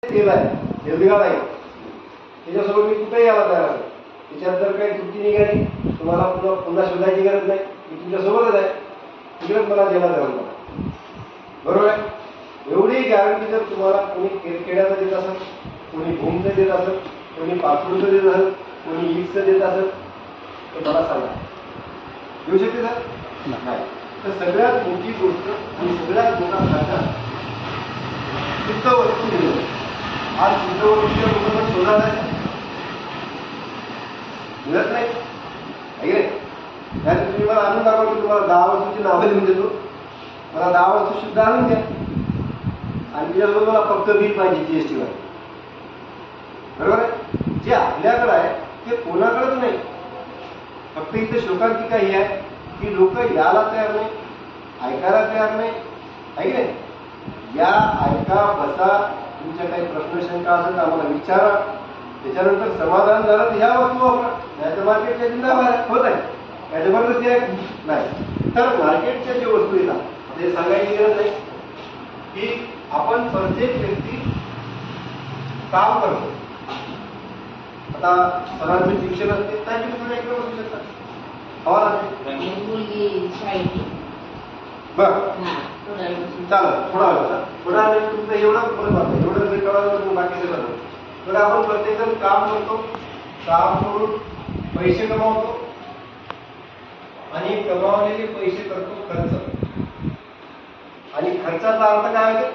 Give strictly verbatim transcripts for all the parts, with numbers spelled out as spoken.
तेल आहे, निर्विघात आहे, त्याच्यासोबत मी कुठेही यायला तयार आहे. त्याच्यात जर काही त्रुटी निघाली तुम्हाला पुन्हा पुन्हा शोधायची गरज नाही, मी तुमच्यासोबतच आहे, तिकडेच मला द्यायला जाऊ नका. बरोबर आहे. एवढी गॅरंटी जर तुम्हाला कोणी केरखेड्याचं देत असेल, कोणी भूमचं देत असेल, कोणी पाचपूरचं देत असेल, कोणी ईटचं देत असेल तर मला सांगा, येऊ शकते सर? नाही. तर सगळ्यात मोठी गोष्ट आणि सगळ्यात मोठा फायदा शुद्ध वस्तू दिली. आज शुद्ध वस्तूच्या लोकांना शोधा नाही मिळत नाही आहे. त्यात तुम्ही मला आणून दाखवा की तुम्हाला दहा वस्तूची नावं लिहून देतो, मला दहा वस्तू शुद्ध आणून द्या आणि त्याच्यासोबत मला फक्त बिल पाहिजे जीएसटी वर. बरोबर आहे. जे आपल्याकडे आहे ते कोणाकडेच नाही. फक्त इथे शोकांतिका ही आहे की लोक यायला तयार नाही, ऐकायला तयार नाही आहे की नाही. या ऐका, बसा, तुमच्या काही प्रश्न शंका असेल तर आम्हाला विचारा, त्याच्यानंतर समाधान झालं तर ह्या वस्तू वापरा. नाही तर मार्केटच्या जिंदाबाद होत आहे, काय जबरदस्ती आहे नाही. तर मार्केटच्या जे वस्तू येतात ते सांगायची गरज नाही की आपण प्रत्येक व्यक्ती काम करतो. आता सरांचे शिक्षण असते त्यांची तुम्ही इकडे बसू शकता, हवा लागते. बरं चालत थोडा वेळ थोडा वेळ तुमचं एवढं फरक वाटतं, एवढं जर कळालं बाकीचं झालं. तर आपण प्रत्येक जण काम करतो, काम करून पैसे कमावतो आणि कमावलेले पैसे करतो खर्च. आणि खर्चाचा अर्थ काय आहे?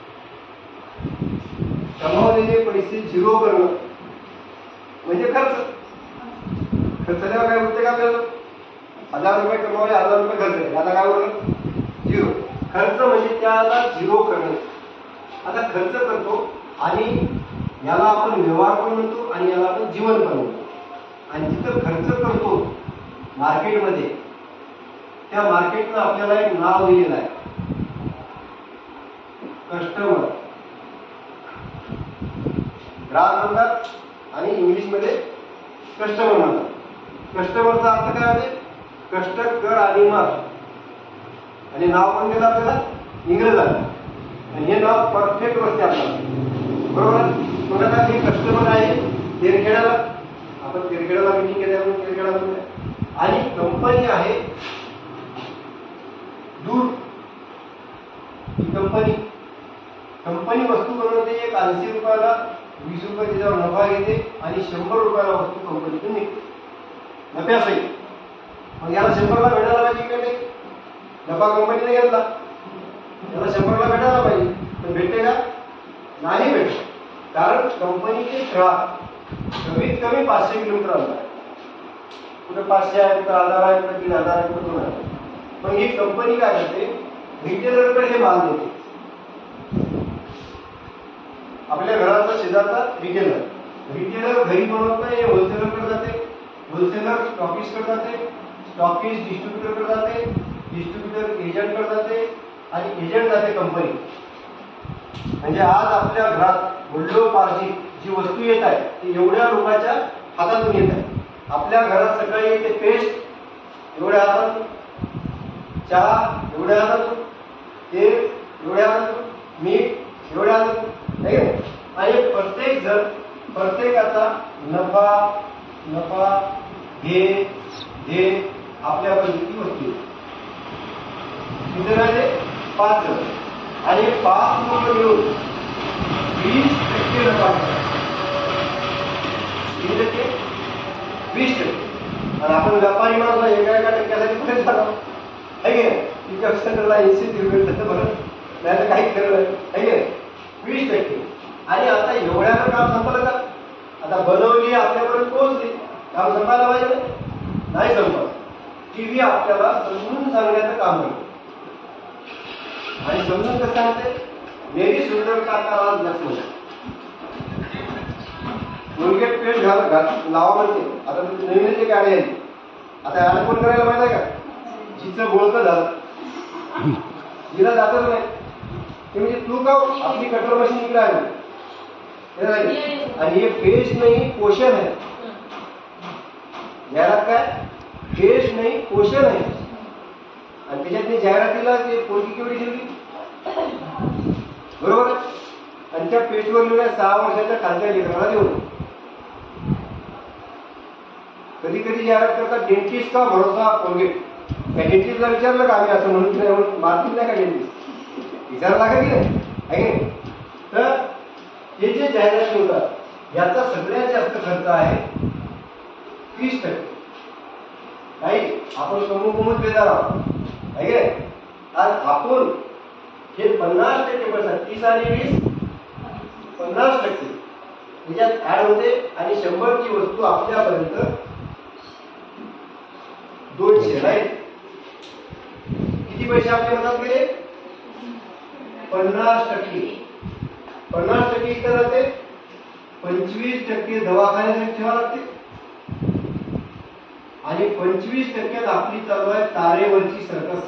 कमावलेले पैसे झिरो करणं म्हणजे खर्च. खर्चल्यावर काय होते का आपल्याला? हजार रुपये कमावले, हजार रुपये खर्च आहे, आता काय होतं? झिरो. खर्च म्हणजे त्याला झिरो करणे. आता खर्च करतो आणि याला आपण व्यवहार पण म्हणतो आणि याला आपण जीवन पण म्हणतो. आणि जिथं खर्च करतो मार्केटमध्ये, त्या मार्केटनं आपल्याला एक नाव दिलेलं आहे, कस्टमर. ग्राहक म्हणतात आणि इंग्लिशमध्ये कस्टमर म्हणतात. कस्टमरचा अर्थ काय होते? कष्ट, कर आणि मार. आणि नाव पण दिलं आपल्याला इंग्रजात. आणि हे नाव परफेक्ट बसते आपल्याला. बरोबर. मग आता हे कस्टमर आहे तेरखेड्याला, आपण तेरखेड्याला मिटिंग केली आपण तेरखेडा बोलूया. आणि कंपनी आहे दूर. ही कंपनी कंपनी वस्तू बनवते, एक ऐंशी रुपयाला वीस रुपये त्याच्यावर नफा घेते आणि शंभर रुपयाला वस्तू कंपनीतून निघते नफ्यासही. मग याला शंभरला भेटायला पाहिजे की नाही? नफा कंपनीने घेतला, याला शंभरला भेटायला पाहिजे, पण भेटते का? नाही भेटत. कारण कंपनीचे ग्राहक कमीत कमी पाचशे किलोमीटर अंतर आहे. कुठे पाचशे आहे, कुठे हजार आहे, कुठे तीन हजार आहे, कुठे दोन हजार. पण ही कंपनी काय करते? रिटेलरकडे हे माल देते. आपल्या घराचा शेजारचा रिटेलर रिटेलर घरी बनवत नाही, होलसेलरकडे जाते, होलसेलर स्टॉकिस्टकडे जाते, स्टॉकिस्ट डिस्ट्रीब्युटरकडे जाते, डिस्ट्रीब्युटर एजंटकडे जाते आणि एजंट जाते कंपनी. म्हणजे आज आपल्या घरात मूल्योपार्जित जी वस्तू येत आहे ती एवढ्या लोकांच्या हातातून येत आहे. आपल्या घरात सकाळी येते पेस्ट एवढ्या हातातून, चहा एवढ्या हातातून, तेल एवढ्या हातातून, मीठ एवढ्या हातातून. आणि प्रत्येक जण प्रत्येकाचा नफा नफा घे घे आपल्या पद्धती वस्तू किती राहिले? पाच जण. आणि पाच लोक मिळून वीस टक्के नफा, किती टक्के? वीस टक्के. आणि आपण व्यापारी माणूस एका एका टक्क्यासाठी कुठे जाणार आहे की नाही? तिच्या सेंटरला ऐंशी तिरवेळ बरं नाही तर काही खरं नाही आहे की नाही? वीस टक्के. आणि आता एवढ्यानं काम संपलं का? आता बनवली, आपल्यापर्यंत पोहोचली, काम संपायला पाहिजे नाही संपत. टीव्ही आपल्याला समजून सांगण्याचं काम करतो. आणि समजून कसं सांगते? मेरी सुंदर काका लक्ष्मी कोलगेट पेस्ट घाल घाल लावा म्हणते. आता नवीन जे गाडी आली, आता याला कोण करायला माहिती आहे का? जिचं बोलकं झालं जिला जातच नाही ते म्हणजे तू का आपली कटर मशीन इकडे आहे. आणि हे पेस्ट नाही पोषण आहे. जाहिरात काय? पेस्ट नाही पोषण आहे. आणि त्याच्यात जाहिरातीला ते पोळगी केवढी ठेवली? बरोबर. आणि त्या पेजवर लिहिल्या सहा वर्षाच्या खालच्या लेकराला देऊ नये. कधी कधी जाहिरात करतात डेंटिस्ट का भरोसा कोलगेट. त्या डेंटिस्टला विचारलं का आम्ही असं म्हणून नाही मारतील नाही का डेंटिस्ट, विचारायला लागेल की नाही आहे. तर हे जे जाहिरात होतात याचा सगळ्यात जास्त खर्च आहे तीस टक्के. नाही आपण कमू कमूच बेजार आहोत आहे. आज आपण हे पन्नास टक्के पैसा तीस आणि वीस पन्नास टक्के त्याच्यात ऍड होते आणि शंभरची वस्तू आपल्यापर्यंत दोनशे नाही. किती पैसे आपल्या मनात गेले? पन्नास टक्के. पन्नास टक्के इतर राहते, पंचवीस टक्के दवाखान्यासाठी ठेवा लागते आणि पंचवीस टक्क्यात आपली चालू आहे तारेवरची सर्कस.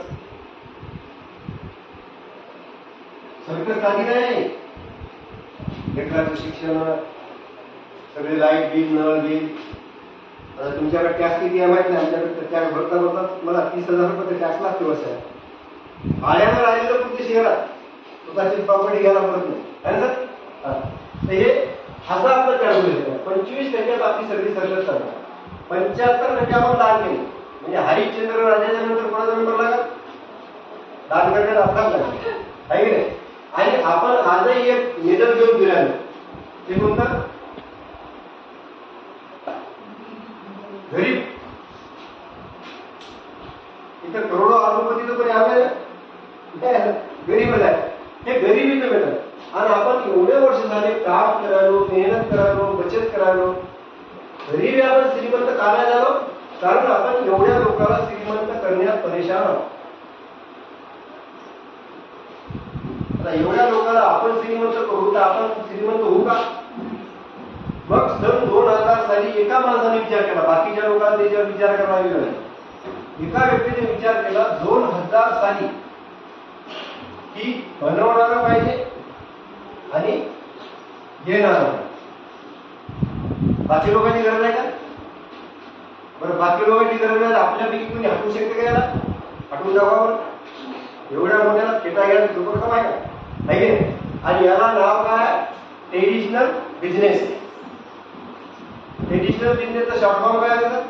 सर्कस आधी नाही. लेकराचं शिक्षण, सगळे लाईट बिल, नळ बिल. आता तुमच्याकडे टॅक्स किती आहे माहित नाही. आमच्याकडे टॅक्स भरता भरता मला तीस हजार रुपये टॅक्स लागते वर्षाला. भाड्यानं राहिलेलं पुढच्या शहरात स्वतःची प्रॉपर्टी घ्यायला पडत नाही आहे ना सर. हे असं आपलं कॅल्क्युलेशन आहे. पंचवीस टक्क्यात आपली सगळी सर्कस चालणार. पंच्याहत्तर टक्के आपण दान केले म्हणजे हरिश्चंद्र राजाच्या नंतर कोणाचा नंबर लागला? दान करण्यात अर्थात लागला आहे की नाही. आणि आपण आजही एक मेडल घेऊन फिरायलो ते कोणतं? गरीब. इथं करोडो अरबपतीचं कोणी आलं गरीबच आहे. हे गरिबीचं मेडल. आणि आपण एवढे वर्ष झाले काम करायलो, मेहनत करायलो, बचत करायलो. गरीब आपण श्रीमंत का नाही झालो? कारण आपण एवढ्या लोकांना श्रीमंत करण्यात परेशान आहोत. आता एवढ्या लोकांना आपण श्रीमंत करू तर आपण श्रीमंत होऊ का? मग सन दोन हजार साली एका माणसाने विचार केला, बाकीच्या लोकांना त्याच्यावर विचार करावा लागला. एका व्यक्तीने विचार केला दोन हजार साली की बनवणारा पाहिजे आणि घेणारा. बाकी लोकांची गरज आहे का? बरं बाकी लोकांची गरज नाही. आपल्यापैकी कोणी हटवू शकते का? याला हटवून दाखवा. एवढ्या मोठ्याला खेटा घ्यायला सुपर कम आहे का? आहे. आणि याला नाव काय? Traditional business. ट्रेडिशनल बिझनेसचा शॉर्ट फॉर्म काय असतं?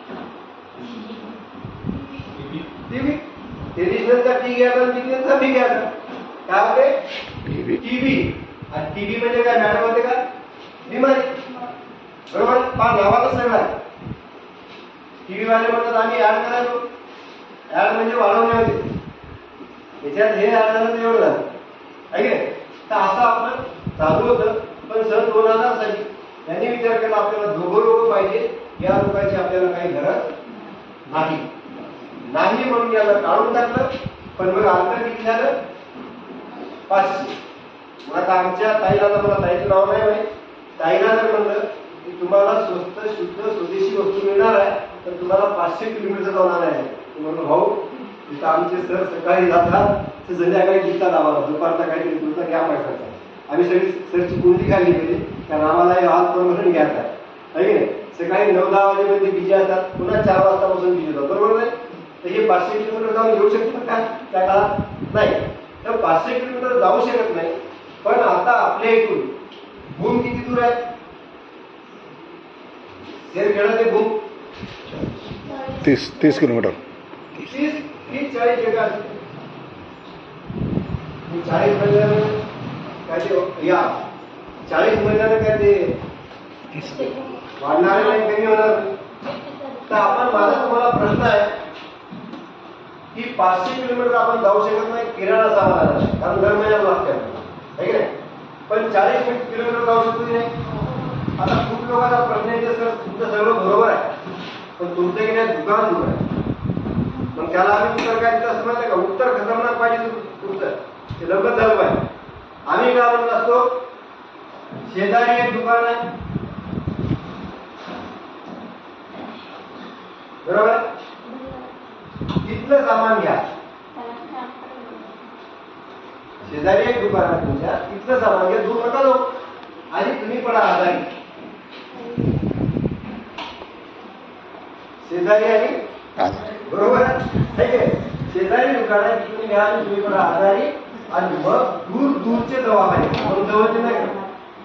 टीव्ही. ट्रेडिशनलचा टी घ्यायचा, बिझनेसचा बी घ्यायचा. काय होते? टीव्ही. आणि टीव्ही म्हणजे काय मॅटर होते का? बिमारी. बरोबर. पा नावाला सगळं आहे. टीव्ही वाले म्हणतात आम्ही ऍड करायचो. ऍड म्हणजे वाढवणे होते. त्याच्यात हे ऍड झालं एवढं झालं आहे की. तर असं आपण चालू होतं. पण सन दोन हजार साली त्यांनी विचार केला आपल्याला दोघं लोक पाहिजे. या लोकांची आपल्याला काही गरज नाही नाही म्हणून याला काढून टाकलं. पण मग अंतर किती झालं? पाचशे. मग आता आमच्या ताईला, मला ताईचं नाव नाही माहित, ताईला जर म्हणलं की तुम्हाला स्वस्त शुद्ध स्वदेशी वस्तू मिळणार आहे तर तुम्हाला पाचशे किलोमीटर जाणार आहे. म्हणून भाऊ तिथं आमचे सर सकाळी जातात तर संध्याकाळी दिसतात आम्हाला. दुपारचा काहीतरी तुमचा घ्या पैसा. आम्ही सगळी सरची कुंडी खाल्ली पाहिजे कारण आम्हाला हे आज परमनंट घ्यायचा आहे की नाही. सकाळी नऊ दहा वाजेपर्यंत बिजी असतात, पुन्हा चार वाजतापासून बिजी होतात. बरोबर नाही. तर हे पाचशे किलोमीटर जाऊन येऊ शकतात का त्या काळात? नाही. तर पाचशे किलोमीटर जाऊ शकत नाही. पण आता आपल्या इथून भूम किती दूर आहे? खेळा ते भूम तीस तीस किलोमीटर. तीस तीस चाळीस जगा चाळीस महिन्यानं काय ते या चाळीस महिन्यानं काय ते वाढणारे नाही, कमी होणार. तर आपण माझा तुम्हाला प्रश्न आहे की पाचशे किलोमीटर आपण जाऊ शकत नाही किराणा सामान कारण दर महिन्याला लागते आहे की नाही. पण चाळीस किलोमीटर जाऊ शकतो की नाही. आता खूप लोकांचा प्रश्न येते सर तुमचं सगळं बरोबर आहे पण तुमचं की नाही दुकान दूर आहे. मग त्याला आम्ही उत्तर काय असं माहिती का? उत्तर खतरनाक पाहिजे तुमचं ते लवकर झालं पाहिजे. आम्ही काय म्हणत असतो शेजारी एक दुकान आहे बरोबर, तिथलं सामान घ्या. शेजारी एक दुकान आहे तुमच्या, तिथलं सामान घ्या, दूर नका जाऊ आणि तुम्ही पडा आजारी. शेजारी आणि बरोबर आहे. शेजारी दुकान आहे तुम्ही घ्या आणि तुम्ही पडा आजारी आणि मग दूर दूरचे दवाखाने पण जवळचे नाही का?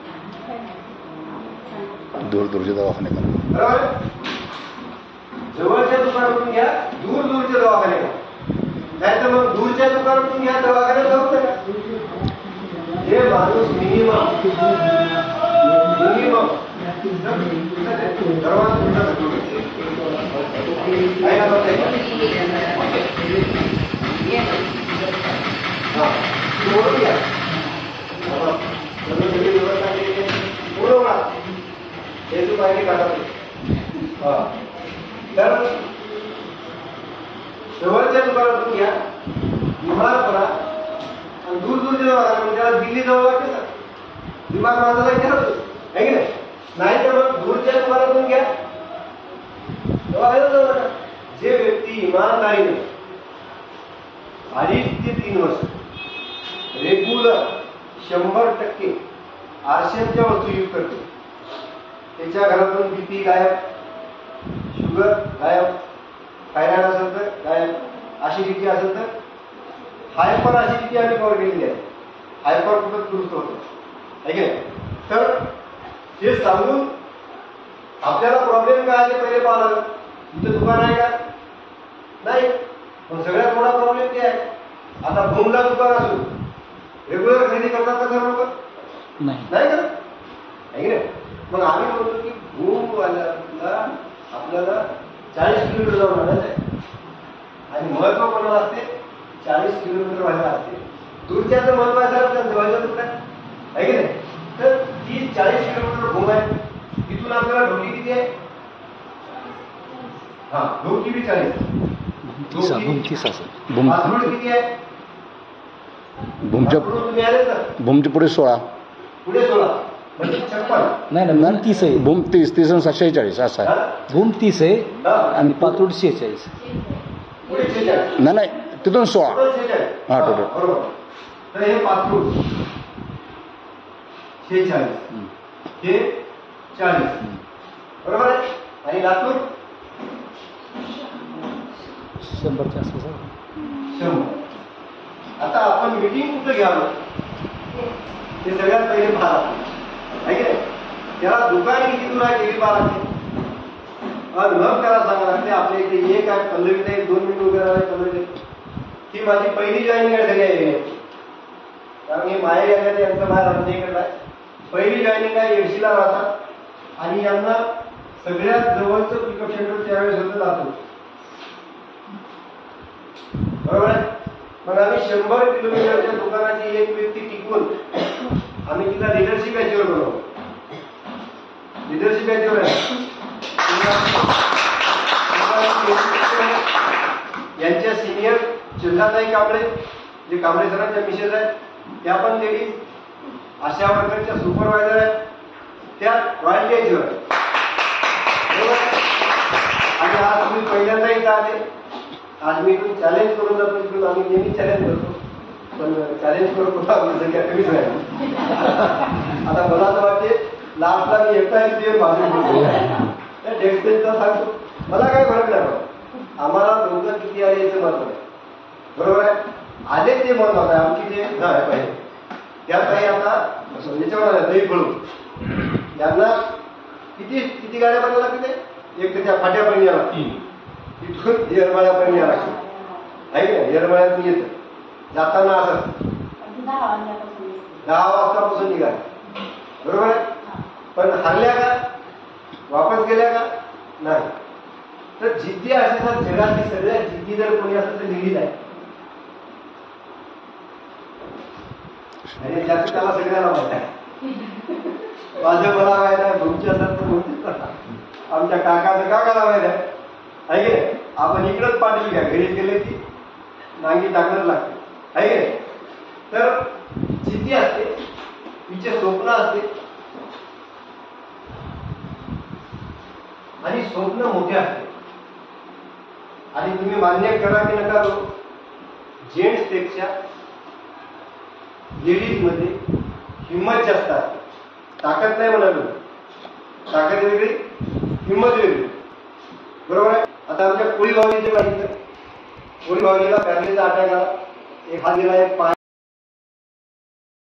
दूर दूरचे दवाखाने करा. बरोबर. जवळच्या दुकानातून घ्या, दूर दूरचे दवाखाने घ्या. नाही तर मग दूरच्या दुकानातून घ्या, दवाखान्यात जाऊ नका. हे माणूस मिनिमम मिनिमम हेतू पाहिजे काढा. तर जवळच्या दुकानातून घ्या, बिमार पडा आणि दूर दूरच्या दवाखान्यात म्हणजे त्याला दिल्ली जवळ वाटते ना, बिमार माणसाला विचारतो आहे की नाही. नाही तर मग दूरच्या दुकानातून घ्या, दवाखान्यात जाऊ नका. जे व्यक्ती इमानदारीने अडीच ते तीन वर्ष रेग्युलर शंभर टक्के आरशेच्या वस्तू यूज करते, त्याच्या घरातून बीपी गायब, शुगर गायब, थायरॉइड असेल तर गायब, ऍसिडिटी असेल तर हायपर ऍसिडिटी आम्ही कव्हर केलेली आहे. हायपर कुठं दुरुस्त होतं आहे की नाही. तर हे सांगून आपल्याला प्रॉब्लेम काय आहे ते पहिले पाहावं लागेल. इथं दुकान आहे का? नाही. पण सगळ्यात मोठा प्रॉब्लेम ते आहे. आता भूमला दुकान असून रेग्युलर खरेदी करतात का सर्व लोक? नाही करत आहे की नाही. मग आम्ही म्हणतो की भूमवाल्याला आपल्याला चाळीस किलोमीटर जाऊन आणायचं आहे आणि महत्व कोणाला असते? चाळीस किलोमीटर व्हायला असते. दूरच्या तर महत्व आहे सर जवळच्या दुकान आहे की नाही. तर तीस चाळीस किलोमीटर भूम आहे. तिथून आपल्याला ढोकी किती आहे? हा ढोकी बी चाळीस, पासरोड किती आहे? भूमच्या तुम्ही आले सर भूमच्या पुढे सोळा, पुढे सोळा म्हणजे छप्पन. नाही ना, भूम तीस आहे. भूम तीस तीस आणि सातशे चाळीस असं आहे. भूम तीस आहे आणि पातोड शेहेचाळीस. पुढे शेहेचाळीस. नाही नाही तिथून सोळा. शेहेचाळीस हा टोटल. बरोबर. तर हे पासरोड शेहेचाळीस, हे चाळीस, बरोबर आहे. आणि लातूर शंभरच्या आसपास आहे. शंभर. आता आपण मिटिंग कुठं घ्यावं ते सगळ्यात पहिले पाहा आहे की नाही. त्याला दुकान किती दूर आहे ते पाहा लागते आणि मग त्याला सांगा लागते आपल्या इथे एक आहे पल्लवीत आहे, दोन मिनिट उभे राहावे पल्लवीत. ही माझी पहिली जॉईनिंग आहे सगळ्या एरियाची, कारण हे माहेर एरियात यांचं माहेर आमच्या इकडे आहे. पहिली जॉईनिंग आहे, एडशीला राहतात आणि यांना सगळ्यात जवळचं पिकअप सेंटर त्यावेळेस होतं लातूर, बरोबर आहे. मग आम्ही शंभर किलोमीटरच्या दुकानाची एक व्यक्ती टिकवून आम्ही तिला लिडरशिप याच्यावर बनवतो. लिडरशिप याच्यावर आहे. यांच्या सिनियर चिल्लाताई कांबळे, जे कांबळे सरांच्या मिसेस आहेत, त्या पण लेडीज आशा वर्करच्या सुपरवायझर आहेत, त्या रॉयल्टी याच्यावर आहेत. आणि आज तुम्ही पहिल्यांदा इथं आले. आज मी इथून चॅलेंज करून जातो. इथून आम्ही नेहमी चॅलेंज करतो, पण चॅलेंज करून कुठं आपली संख्या कमीच राहील. आता मला असं वाटते लास्टला मी एकटा येते माझं डेस्टिनचा सांगतो, मला काय फरक नाही पडत. आम्हाला दोघं किती आले याचं महत्व आहे, बरोबर आहे. आले ते महत्वाचं आहे. आमची जे आहे पाहिजे त्यात काही आता याच्यावर दही फळून त्यांना किती किती गाड्या बनायला लागते. एक त्याच्या फाट्यापर्यंत यायला तिथून येरमाळ्यापर्यंत यायला लागते आहे की नाही. येरमाळ्यातून येतं जाताना असं दहा वाजतापासून निघाले, बरोबर आहे. पण हरल्या का? वापस गेल्या का? नाही. तर जिद्दी असेल तर जगातली सगळ्यात जिद्दी जर कोणी असेल तर लेडीज आहे. आणि ज्याचं त्याला सगळ्याला माहित आहे. माझं मला माहित आहे, तुमच्या तर आमच्या काकाचं काकाला माहित आहे आहे की नाही. आपण इकडंच पाटील घ्या, घरी गेले की नांगी टाकणंच लागते आहे की नाही. तर जिद्दी असते, तिचे स्वप्न असते आणि स्वप्न मोठे असते. आणि तुम्ही मान्य करा की नका करू, जेंट्स पेक्षा लेडीज मध्ये हिंमत जास्त असते. ताकद नाही म्हणाली, ताकद वेगळी, हिंमत वेगळी, बरोबर आहे. आता आमच्या कोळी भावनीचे माहिती, कोळी भावनीला फॅमिलीचा अटॅक आला, एक हात गेला, एक पाय